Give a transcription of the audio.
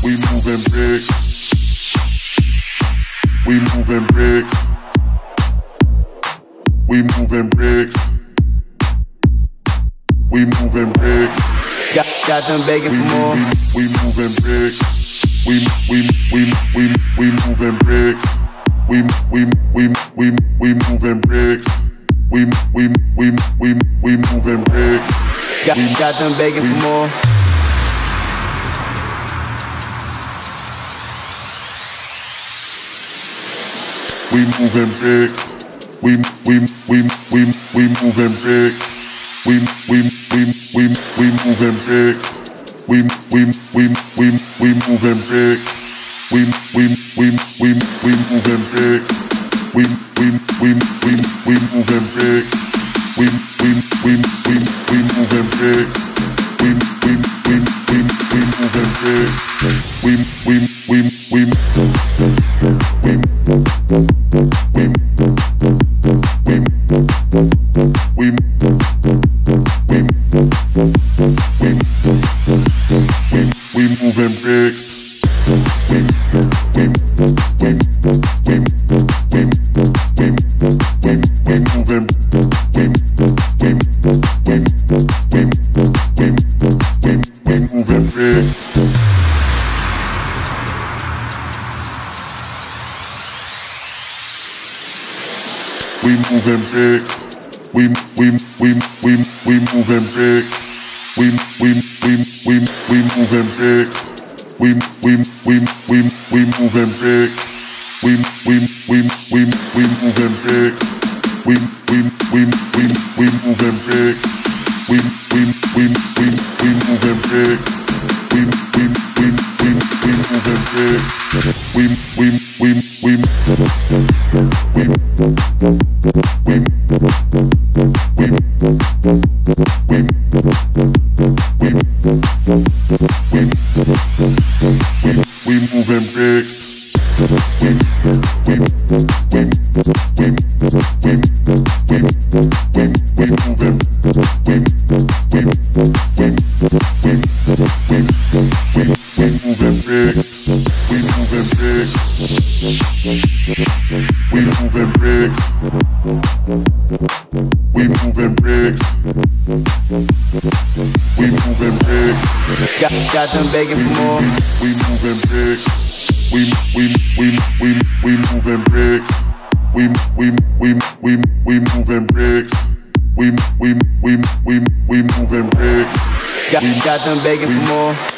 We moving bricks. We moving bricks. We moving bricks. We moving bricks. Got them begging for more. We moving bricks. We moving bricks. We moving bricks. We moving bricks. Got them begging for more. We moving bricks. We moving bricks. We moving bricks. We moving bricks. We moving bricks. We moving bricks. We moving bricks. We moving bricks. We moving bricks. We moving bricks. We moving bricks. We moving bricks. We moving bricks. We moving bricks. We moving bricks. We moving bricks. Got them begging for more. We moving bricks. We moving bricks. We moving bricks. We moving bricks. Got them begging for more.